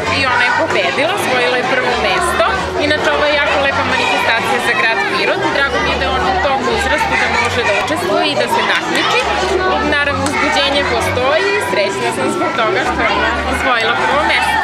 i ona je pobedila, osvojila je prvo mesto. Inače, ovo je jako lepa manifestacija za grad Pirot. Drago mi je da je ona u tom uzrastu da može da učestvuje i da se takmiči. Naravno, uzbuđenje postoji i srećna sam zbog toga što je ona osvojila prvo mesto.